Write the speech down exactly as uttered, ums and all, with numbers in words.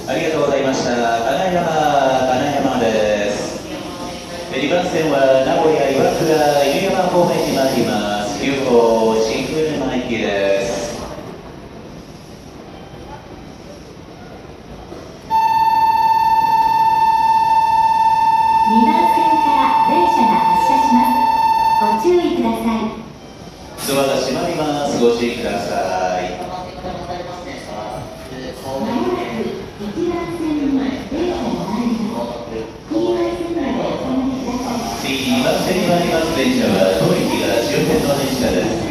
ありがとうございました。金山、金山です。にばん線は名古屋岩倉犬山方面に参ります。急行新久沼行きです。 にばん線から電車が発車します。ご注意ください。 ドアが閉まります。ご注意ください。にばん線に参ります電車は当駅が終点の電車です。